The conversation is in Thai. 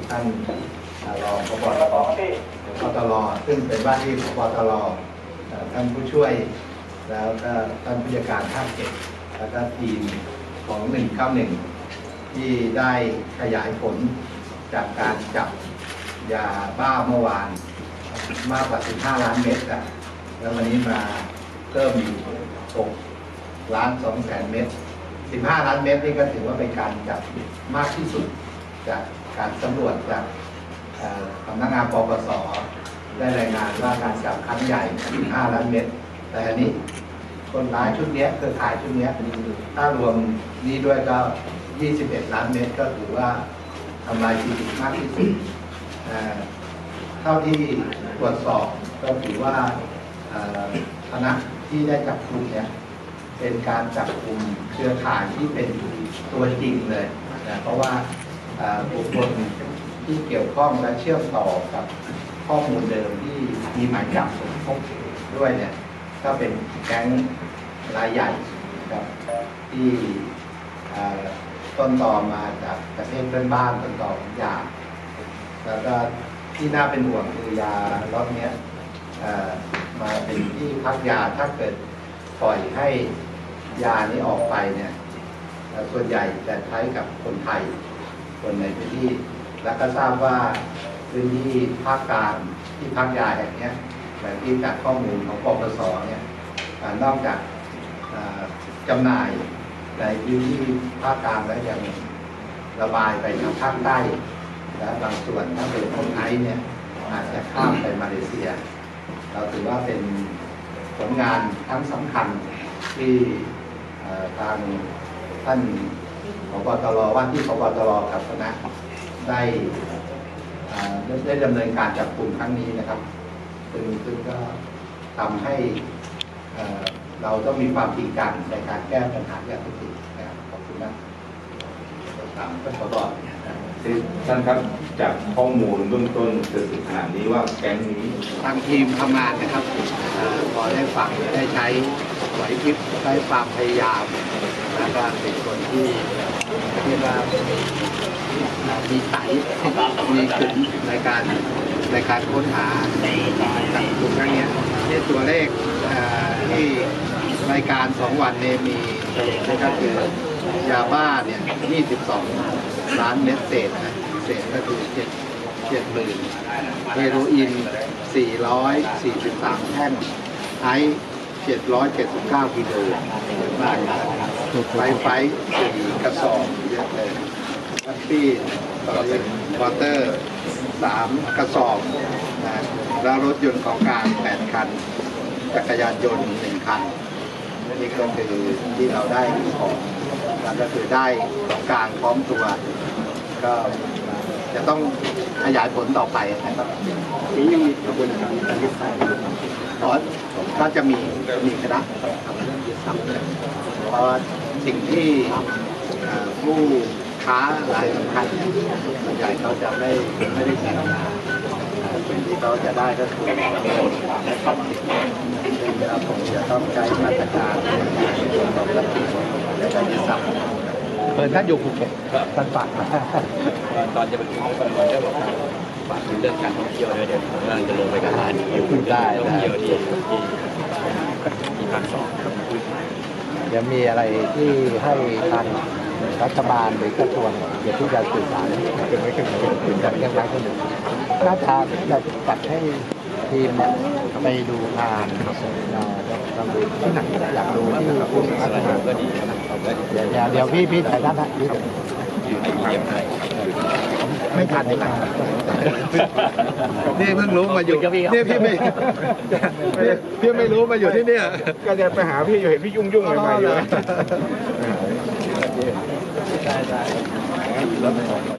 ท่านรองผบ.ปตร.ซึ่งเป็นว่าที่ผบ.ตร.ท่านผู้ช่วยแล้วก็ท่านผู้จัดการภาค7แล้วก็ทีมของ191ที่ได้ขยายผลจากการจับยาบ้าเมื่อวานมากกว่า15 ล้านเม็ดแล้ววันนี้มาเพิ่มอยู่6 ล้าน 2 แสนเม็ด15 ล้านเม็ดนี่ก็ถือว่าเป็นการจับมากที่สุดจากการสำรวจจากสำนักงานปปส.ได้รายงานว่าการจับครั้งใหญ่15 ล้านเม็ดแต่อันนี้คนร้ายชุดนี้เครือข่ายชุดนี้ถ้ารวมนี้ด้วยก็21 ล้านเม็ดก็ถือว่าทำลายสถิติมากที่สุดเท่าที่ตรวจสอบก็ถือว่าคณะที่ได้จับกลุ่มเนี่ยเป็นการจับกลุ่มเครือข่ายที่เป็นตัวจริงเลยนะเพราะว่าบุคคลที่เกี่ยวข้องและเชื่อมต่อกับข้อมูลเดิมที่มีหมายจับสมทบด้วยเนี่ยก็เป็นแก๊งรายใหญ่ครับที่ต้นตอมาจากประเทศเพื่อนบ้านต้นตอของยาแล้วก็ที่น่าเป็นห่วงคือยาล็อตนี้มาเป็นที่พักยาถ้าเกิดปล่อยให้ยานี้ออกไปเนี่ยส่วนใหญ่จะใช้กับคนไทยคนในพื้นที่แล้วก็ทราบว่าพื้นที่ภาคกลางที่พักยาแห่งนี้แบบที่จากข้อมูลของปปส.เนี่ยนอกจากจำหน่ายในพื้นที่ภาคกลางแล้วยังระบายไปทางภาคใต้และบางส่วนถ้าเป็นคนไทยเนี่ยอาจจะข้ามไปมาเลเซียเราถือว่าเป็นผลงานทั้งสำคัญที่ทางท่านผบ.ตร.ว่าที่ผบ.ตร.กับคณะได้ดำเนินการจับกลุ่มครั้งนี้นะครับซึ่งก็ทำให้เราต้องมีความจริงจังในการแก้ปัญหายาเสพติดนะครับขอบคุณนะตามท่านผบ. ท่านครับจากข้อมูลเบื้องต้นจนถึงขนาดนี้ว่าแก๊งนี้ทางทีมทำงานนะครับพอได้ฟังได้ใช้ไหวพริบได้ความพยายามแล้วก็เป็นคนที่เรียกว่ามีไตมีขุนในการค้นหาจับกลุ่มครั้งนี้ที่ตัวเลขที่รายการ2 วันนี้มีก็คือยาบ้าเนี่ย22 ล้านเม็ดเศษก็คือ70,000เฮโรอีน443 แท่งไอซ์779 กิโลมากไฟ4 กระสอบเยอะเลยบัฟฟี่วอเตอร์3 กระสอบนะแล้วรถยนต์ของกลาง8 คันจักรยานยนต์1 คันนี่ก็คือที่เราได้ของแล้วก็คือได้ของกลางพร้อมตัวก็จะต้องขยายผลต่อไปนะครับนี่ยังมีกระบวนการยึดทรัพย์ก็จะมีคณะทำเรื่องยึดทรัพย์เพราะสิ่งที่ผู้ค้ารายสำคัญส่วนใหญ่เขาจะไม่ได้ใช้งานสิ่งที่เขาจะได้ก็คือเงินและทรัพย์สินซึ่งเราคงจะต้องใช้มาตรการในส่วนของทรัพย์สินและการยึดทรัพย์เปิดท่านอยู่ภูเก็ตท่านฝากตอนจะไปถึงคนได้บอกฝากเรื่องการท่องเที่ยวด้วยเดี๋ยวกำลังจะลงไปกับทานอยู่ได้ท่องเที่ยวที่ภาค2 จะมีอะไรที่ให้ทางรัฐบาลหรือกระทรวงเกี่ยวกับการสื่อสารเป็นไม่ขึ้นเป็นการเรื่องร้ายคนหนึ่งน่าจะจัดให้ทีมเนี่ยไปดูงานที่ไหนอยากดูที่ผู้พัฒนาก็ดีเดี๋ยวพี่ถ่ายด้านนั้นไม่ทันเลยนี่เพิ่งรู้มาอยู่นี่พี่ไม่รู้มาอยู่ที่นี่ก็จะไปหาพี่อยู่เห็นพี่ยุ่งใหม่ๆอยู่